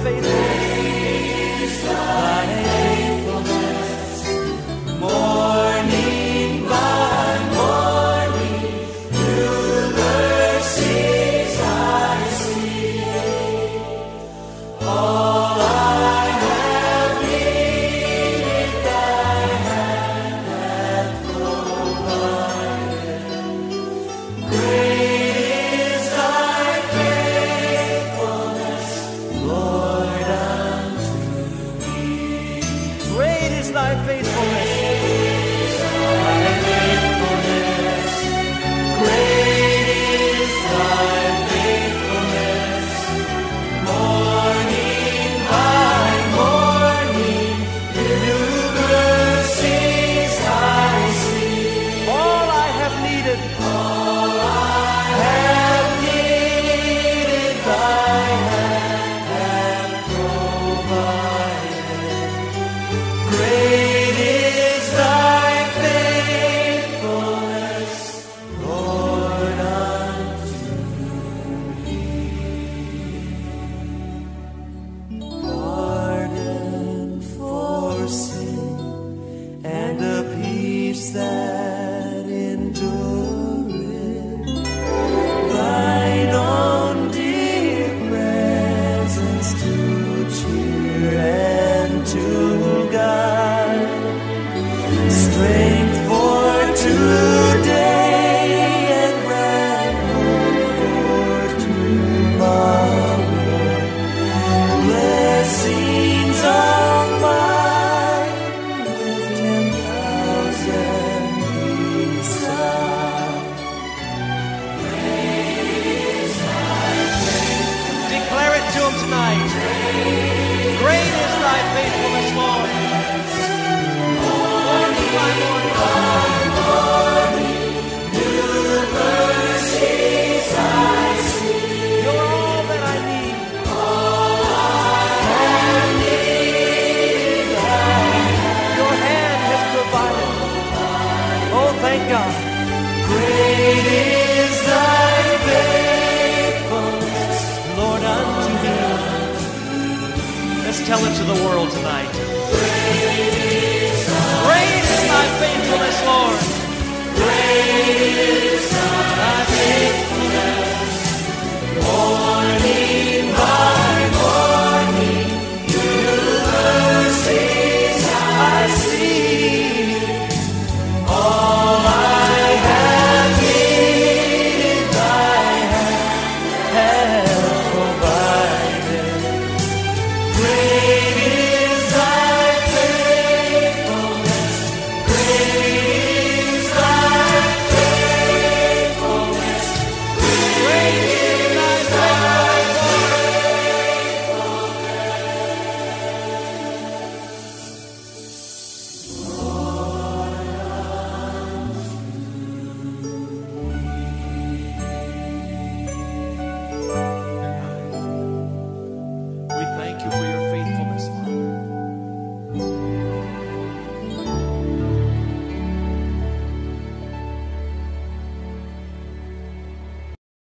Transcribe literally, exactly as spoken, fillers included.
faithfulness. Thy faithfulness. Morning by morning, new mercies I see. All I have needed, thy hand hath provided. Great is thy faithfulness, Lord, unto me. Great is thy faithfulness. Thy faithfulness. Great is thy faithfulness. Morning by morning, new mercies I see. All I have needed, all I have needed, thy hand hath provided. Great is thy faithfulness, Lord, unto me. Pardon for sin and a peace that endureth. Thine own dear presence to cheer and to guide. Strength for today and bright hope for tomorrow. Blessings all mine with ten thousand beside. Declare it to him tonight. Great is thy faithfulness, Lord. Morning by morning, new mercies I see. You're all that I need. All I have needed, your hand has provided. Oh, thank God. Great is thy faithfulness, Lord, unto me. Let's tell it to the world tonight. Great is thy faithfulness, Lord. Great is thy faithfulness. Morning